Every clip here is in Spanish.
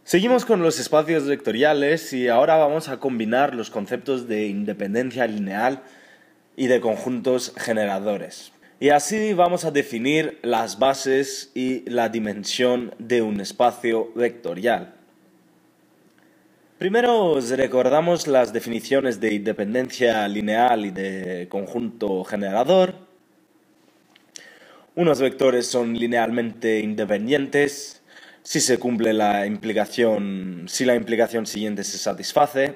Seguimos con los espacios vectoriales y ahora vamos a combinar los conceptos de independencia lineal y de conjuntos generadores. Y así vamos a definir las bases y la dimensión de un espacio vectorial. Primero os recordamos las definiciones de independencia lineal y de conjunto generador. Unos vectores son linealmente independientes si se cumple la implicación siguiente se satisface.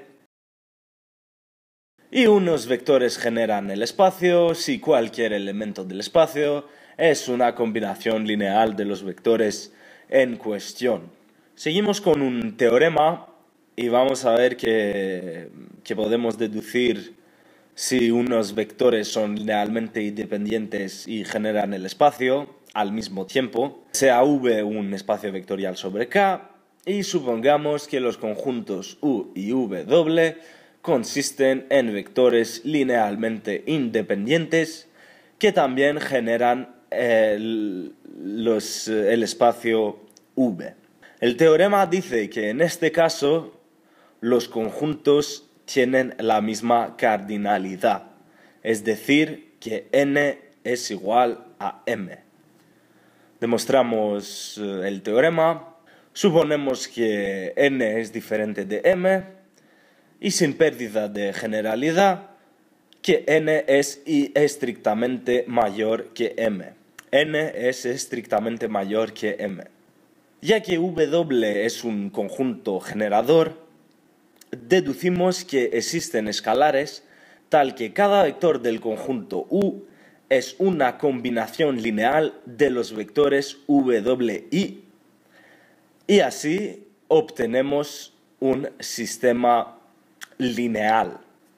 Y unos vectores generan el espacio si cualquier elemento del espacio es una combinación lineal de los vectores en cuestión. Seguimos con un teorema y vamos a ver que podemos deducir si unos vectores son linealmente independientes y generan el espacio al mismo tiempo, sea V un espacio vectorial sobre K, y supongamos que los conjuntos U y W consisten en vectores linealmente independientes que también generan el espacio V. El teorema dice que en este caso los conjuntos tienen la misma cardinalidad, es decir, que n es igual a m. Demostramos el teorema, suponemos que n es diferente de m y sin pérdida de generalidad que n es estrictamente mayor que m. n es estrictamente mayor que m. Ya que W es un conjunto generador, deducimos que existen escalares tal que cada vector del conjunto U es una combinación lineal de los vectores W y así obtenemos un sistema lineal.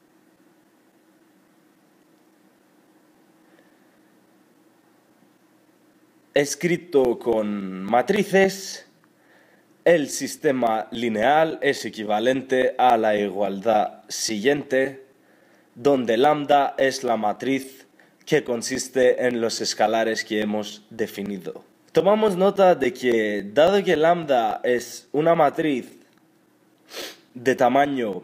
Escrito con matrices, el sistema lineal es equivalente a la igualdad siguiente, donde lambda es la matriz que consiste en los escalares que hemos definido. Tomamos nota de que, dado que lambda es una matriz de tamaño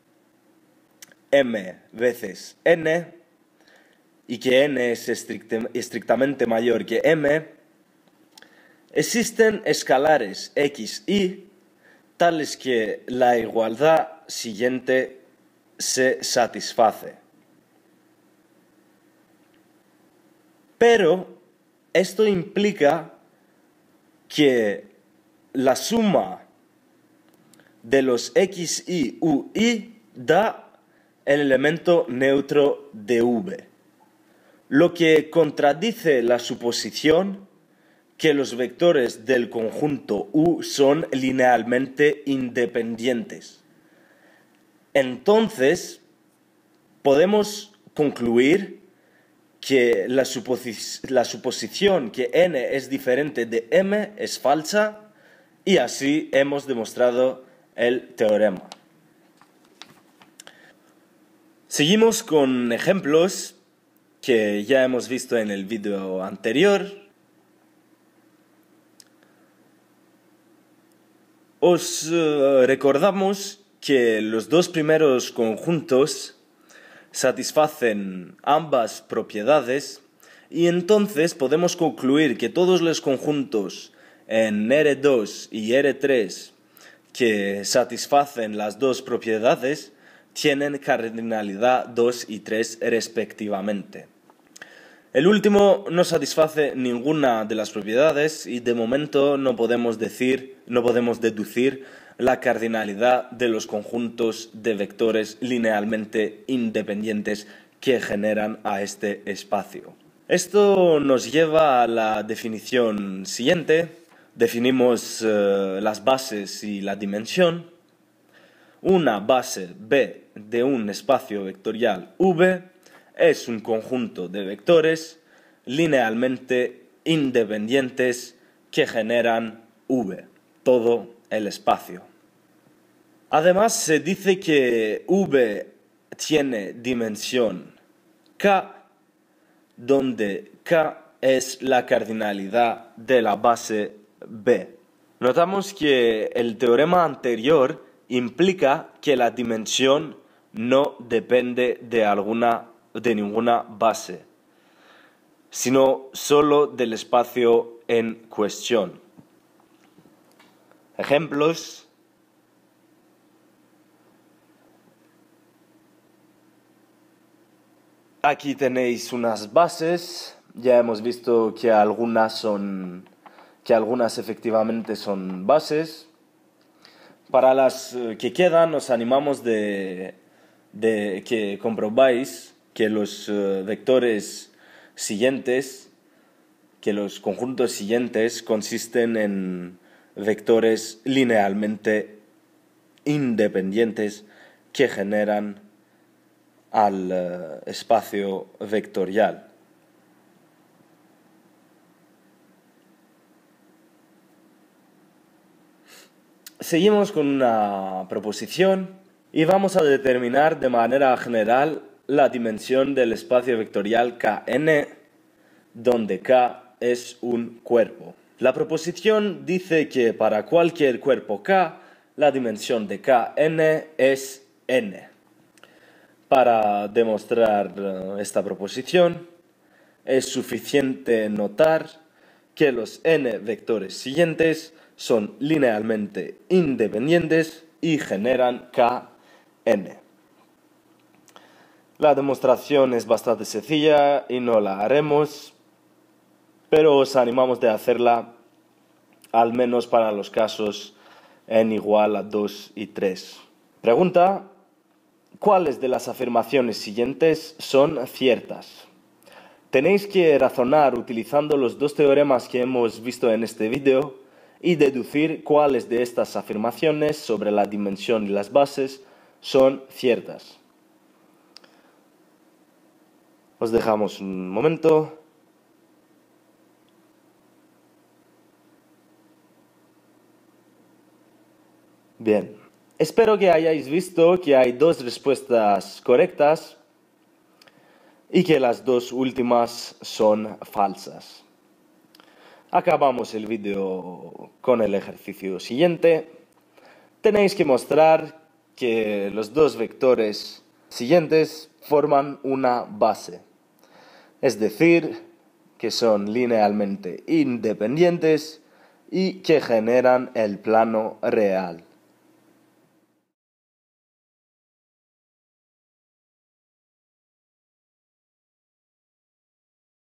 m veces n, y que n es estrictamente mayor que m, existen escalares x, y tales que la igualdad siguiente se satisface. Pero esto implica que la suma de los x, y, u, y da el elemento neutro de V, lo que contradice la suposición que los vectores del conjunto U son linealmente independientes. Entonces, podemos concluir que la suposición que n es diferente de m es falsa y así hemos demostrado el teorema. Seguimos con ejemplos que ya hemos visto en el vídeo anterior. Os recordamos que los dos primeros conjuntos satisfacen ambas propiedades y entonces podemos concluir que todos los conjuntos en R2 y R3 que satisfacen las dos propiedades tienen cardinalidad 2 y 3 respectivamente. El último no satisface ninguna de las propiedades y de momento no podemos deducir la cardinalidad de los conjuntos de vectores linealmente independientes que generan a este espacio. Esto nos lleva a la definición siguiente. Definimos las bases y la dimensión. Una base B de un espacio vectorial V es un conjunto de vectores linealmente independientes que generan V, todo el espacio. Además, se dice que V tiene dimensión K, donde K es la cardinalidad de la base B. Notamos que el teorema anterior implica que la dimensión no depende de ninguna base, sino solo del espacio en cuestión. Ejemplos. Aquí tenéis unas bases. Ya hemos visto que algunas efectivamente son bases. Para las que quedan, os animamos de que comprobáis que los vectores siguientes, que los conjuntos siguientes consisten en vectores linealmente independientes que generan al espacio vectorial. Seguimos con una proposición y vamos a determinar de manera general la dimensión del espacio vectorial Kn, donde K es un cuerpo. La proposición dice que para cualquier cuerpo K, la dimensión de Kn es n. Para demostrar esta proposición, es suficiente notar que los n vectores siguientes son linealmente independientes y generan Kn. La demostración es bastante sencilla y no la haremos, pero os animamos de hacerla al menos para los casos n igual a 2 y 3. Pregunta: ¿cuáles de las afirmaciones siguientes son ciertas? Tenéis que razonar utilizando los dos teoremas que hemos visto en este vídeo y deducir cuáles de estas afirmaciones sobre la dimensión y las bases son ciertas. Os dejamos un momento. Bien, espero que hayáis visto que hay dos respuestas correctas y que las dos últimas son falsas. Acabamos el vídeo con el ejercicio siguiente. Tenéis que mostrar que los dos vectores siguientes forman una base, es decir, que son linealmente independientes y que generan el plano real.